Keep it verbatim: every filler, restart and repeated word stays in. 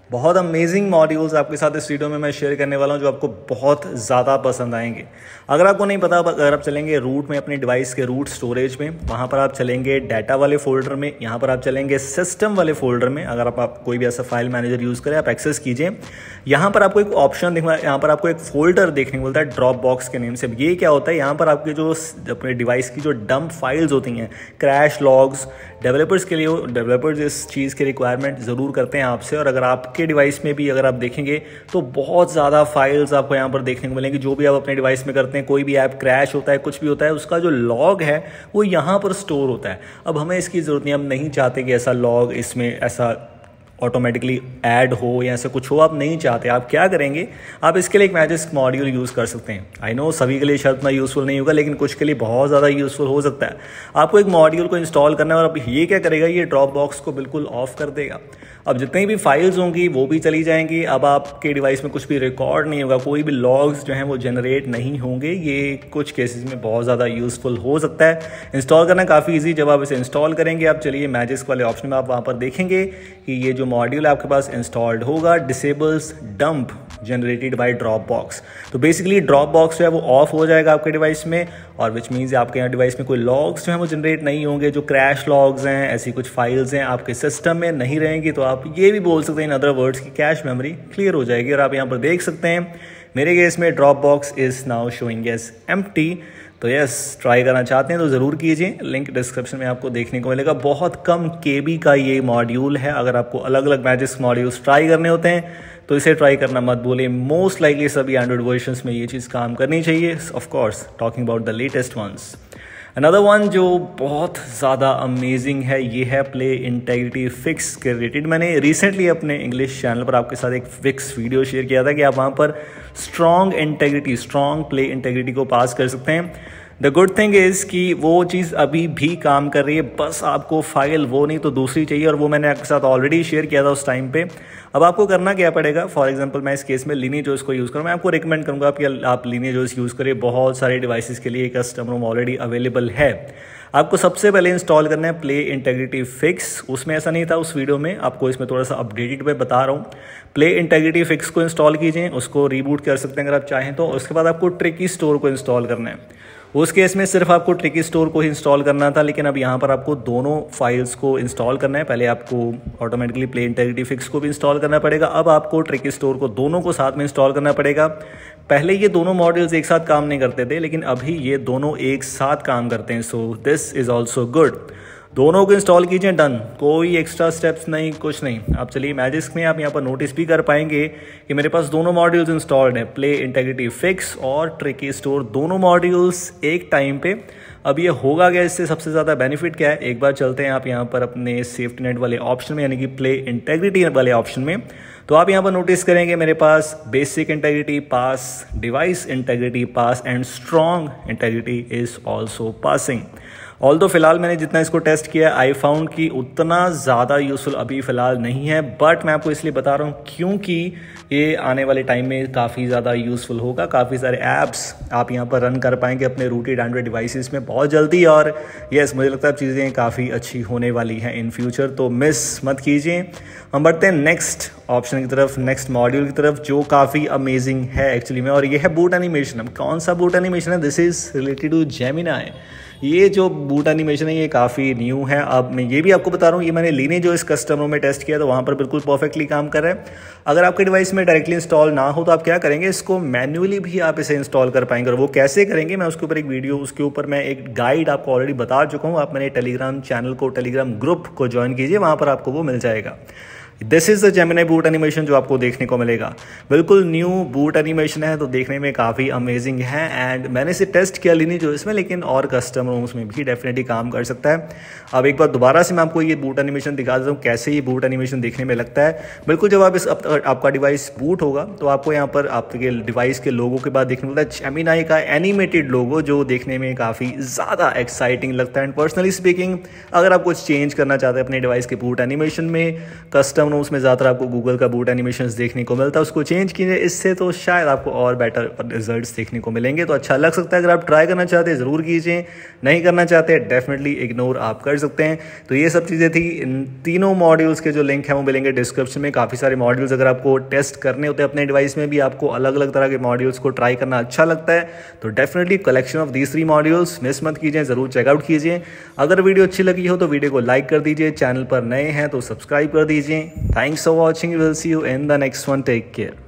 बहुत amazing modules आपके साथ इस वीडियो में मैं शेयर करने वाला हूं जो आपको बहुत ज़्यादा पसंद आएंगे। अगर आपको नहीं पता, अगर आप चलेंगे रूट में, अपने डिवाइस के रूट स्टोरेज में, वहां पर आप चलेंगे डाटा वाले फोल्डर में, यहाँ पर आप चलेंगे सिस्टम वाले फोल्डर में। अगर आप, आप कोई भी ऐसा फाइल मैनेजर यूज़ करें, आप एक्सेस कीजिए। यहाँ पर आपको एक ऑप्शन देखना, यहाँ पर आपको एक फोल्डर देखने को मिलता है ड्रॉप बॉक्स के नेम से। ये क्या होता है, यहाँ पर आपके जो अपने डिवाइस की जो डंप फाइल्स होती हैं, क्रैश लॉग्स, डेवलपर्स के लिए, डेवलपर्स इस चीज़ की रिक्वायरमेंट ज़रूर करते हैं आपसे। और अगर आपके डिवाइस में भी अगर आप देखेंगे तो बहुत ज़्यादा फाइल्स आपको यहाँ पर देखने को मिलेंगी। जो भी आप अपने डिवाइस में करते हैं, कोई भी ऐप क्रैश होता है, कुछ भी होता है, उसका जो लॉग है वो यहाँ पर स्टोर होता है। अब हमें इसकी ज़रूरत नहीं, हम नहीं चाहते कि ऐसा लॉग इसमें ऐसा ऑटोमेटिकली ऐड हो या ऐसा कुछ हो, आप नहीं चाहते। आप क्या करेंगे, आप इसके लिए एक मैजिक मॉड्यूल यूज़ कर सकते हैं। आई नो सभी के लिए शायद उतना यूज़फुल नहीं होगा, लेकिन कुछ के लिए बहुत ज़्यादा यूज़फुल हो सकता है। आपको एक मॉड्यूल को इंस्टॉल करना है और अब ये क्या करेगा, ये ड्रॉप बॉक्स को बिल्कुल ऑफ कर देगा। अब जितनी भी फाइल्स होंगी वो भी चली जाएंगी। अब आपके डिवाइस में कुछ भी रिकॉर्ड नहीं होगा, कोई भी लॉग्स जो हैं वो जनरेट नहीं होंगे। ये कुछ केसेस में बहुत ज़्यादा यूज़फुल हो सकता है। इंस्टॉल करना काफ़ी ईजी। जब आप इसे इंस्टॉल करेंगे, आप चलिए मैजिक वाले ऑप्शन में, आप वहाँ पर देखेंगे कि ये जो मॉड्यूल आपके पास इंस्टॉल्ड होगा, disables dump generated by drop box. तो बेसिकली ड्रॉप बॉक्स जो है वो ऑफ हो जाएगा आपके डिवाइस में, और विच मीन्स आपके यहाँ डिवाइस में कोई लॉग्स जो हैं वो जनरेट नहीं होंगे। जो क्रैश लॉग्स हैं, ऐसी कुछ फाइल्स हैं आपके सिस्टम में नहीं रहेंगी। तो आप ये भी बोल सकते हैं इन अदर वर्ड्स की कैश मेमोरी क्लियर हो जाएगी। और आप यहाँ पर देख सकते हैं मेरे केस में drop box is now showing as empty. तो यस, ट्राई करना चाहते हैं तो ज़रूर कीजिए, लिंक डिस्क्रिप्शन में आपको देखने को मिलेगा। बहुत कम केबी का ये मॉड्यूल है। अगर आपको अलग अलग मैजिक मॉड्यूल्स ट्राई करने होते हैं तो इसे ट्राई करना मत भूलिए। मोस्ट लाइकली सभी एंड्रॉइड वर्जन्स में ये चीज़ काम करनी चाहिए। Of course talking about the latest ones. Another one जो बहुत ज़्यादा अमेजिंग है, ये है प्ले इंटेग्रिटी फिक्स के रिलेटेड। मैंने रिसेंटली अपने इंग्लिश चैनल पर आपके साथ एक फिक्स वीडियो शेयर किया था कि आप वहाँ पर strong integrity, strong Play Integrity को पास कर सकते हैं। द गुड थिंग इज़ कि वो चीज़ अभी भी काम कर रही है, बस आपको फाइल वो नहीं तो दूसरी चाहिए, और वो मैंने आपके साथ ऑलरेडी शेयर किया था उस टाइम पे। अब आपको करना क्या पड़ेगा, फॉर एग्जांपल मैं इस केस में लिनिजोस को यूज़ करूँ। मैं आपको रिकमेंड करूँगा कि आप लिनिजोस यूज़ करें। बहुत सारे डिवाइसेस के लिए कस्टम रोम ऑलरेडी अवेलेबल है। आपको सबसे पहले इंस्टॉल करना है प्ले इंटेग्रिटी फिक्स। उसमें ऐसा नहीं था उस वीडियो में, आपको इसमें थोड़ा सा अपडेटेड में बता रहा हूँ। प्ले इंटेग्रिटी फिक्स को इंस्टॉल कीजिए, उसको रीबूट कर सकते हैं अगर आप चाहें तो। उसके बाद आपको ट्रिकी स्टोर को इंस्टॉल करना है। उस केस में सिर्फ आपको ट्रिकी स्टोर को ही इंस्टॉल करना था, लेकिन अब यहाँ पर आपको दोनों फाइल्स को इंस्टॉल करना है। पहले आपको ऑटोमेटिकली प्ले इंटेग्रिटी फिक्स को भी इंस्टॉल करना पड़ेगा, अब आपको ट्रिकी स्टोर को दोनों को साथ में इंस्टॉल करना पड़ेगा। पहले ये दोनों मॉड्यूल्स एक साथ काम नहीं करते थे, लेकिन अभी ये दोनों एक साथ काम करते हैं। So this is also good. दोनों को इंस्टॉल कीजिए, डन। कोई एक्स्ट्रा स्टेप्स नहीं, कुछ नहीं। आप चलिए मैजिक में आप यहाँ पर नोटिस भी कर पाएंगे कि मेरे पास दोनों मॉड्यूल्स इंस्टॉल्ड है, प्ले इंटेग्रिटी फिक्स और ट्रिकी स्टोर, दोनों मॉड्यूल्स एक टाइम पे। अब ये होगा क्या, इससे सबसे ज़्यादा बेनिफिट क्या है, एक बार चलते हैं आप यहाँ पर अपने सेफ्टी नेट वाले ऑप्शन में, यानी कि प्ले इंटेग्रिटी वाले ऑप्शन में। तो आप यहाँ पर नोटिस करेंगे मेरे पास basic integrity pass, device integrity pass and strong integrity is also passing. Although फिलहाल मैंने जितना इसको टेस्ट किया, आई फाउंड कि उतना ज़्यादा यूजफुल अभी फ़िलहाल नहीं है, बट मैं आपको इसलिए बता रहा हूँ क्योंकि ये आने वाले टाइम में काफ़ी ज़्यादा यूज़फुल होगा। काफ़ी सारे ऐप्स आप यहाँ पर रन कर पाएंगे अपने रूटेड एंड्रॉइड डिवाइसेस में बहुत जल्दी। और यस, मुझे लगता है चीज़ें काफ़ी अच्छी होने वाली हैं इन फ्यूचर, तो मिस मत कीजिए। हम बढ़ते हैं नेक्स्ट ऑप्शन की तरफ, नेक्स्ट मॉड्यूल की तरफ, जो काफ़ी अमेजिंग है एक्चुअली में, और ये है बूट एनिमेशन। अब कौन सा बूट एनिमेशन है, this is related to Gemini. ये जो बूट एनिमेशन है ये काफ़ी न्यू है। अब मैं ये भी आपको बता रहा हूँ, ये मैंने लीने जो इस कस्टमर में टेस्ट किया तो वहाँ पर बिल्कुल परफेक्टली काम कर रहा है। अगर आपके डिवाइस में डायरेक्टली इंस्टॉल ना हो तो आप क्या करेंगे, इसको मैन्युअली भी आप इसे इंस्टॉल कर पाएंगे। और वो कैसे करेंगे, मैं उसके ऊपर एक वीडियो, उसके ऊपर मैं एक गाइड आपको ऑलरेडी बता चुका हूँ। आप मेरे टेलीग्राम चैनल को, टेलीग्राम ग्रुप को ज्वाइन कीजिए, वहाँ पर आपको वो मिल जाएगा। This is the Gemini boot animation जो आपको देखने को मिलेगा। बिल्कुल न्यू बूट एनिमेशन है, तो देखने में काफ़ी अमेजिंग है। एंड मैंने इसे टेस्ट किया लिनी जो इसमें, लेकिन और कस्टम रोम्स में भी डेफिनेटली काम कर सकता है। अब एक बार दोबारा से मैं आपको ये बूट एनिमेशन दिखा देता हूँ, कैसे ये बूट एनिमेशन देखने में लगता है। बिल्कुल जब आप इस आप, आपका डिवाइस बूट होगा तो आपको यहाँ पर आपके डिवाइस के लोगो के बाद देखने मिलता है जेमिनी का एनिमेटेड लोगो, जो देखने में काफ़ी ज़्यादा एक्साइटिंग लगता है। एंड पर्सनली स्पीकिंग, अगर आप कुछ चेंज करना चाहते हैं अपने डिवाइस के बूट एनिमेशन में, कस्टम सिस्टम रूम्स में ज़्यादातर आपको गूगल का बूट एनिमेशन देखने को मिलता है, उसको चेंज कीजिए, इससे तो शायद आपको और बेटर रिजल्ट्स देखने को मिलेंगे। तो अच्छा लग सकता है, अगर आप ट्राई करना चाहते हैं ज़रूर कीजिए, नहीं करना चाहते डेफिनेटली इग्नोर आप कर सकते हैं। तो ये सब चीज़ें थी। इन तीनों मॉड्यूल्स के जो लिंक है वो मिलेंगे डिस्क्रिप्शन में। काफ़ी सारे मॉड्यूल्स अगर आपको टेस्ट करने होते हैं अपने डिवाइस में भी, आपको अलग अलग तरह के मॉड्यूल्स को ट्राई करना अच्छा लगता है, तो definitely collection of these three modules miss मत कीजिए, ज़रूर चेकआउट कीजिए। अगर वीडियो अच्छी लगी हो तो वीडियो को लाइक कर दीजिए, चैनल पर नए हैं तो सब्सक्राइब कर दीजिए। Thanks for watching, will see you in the next one, take care.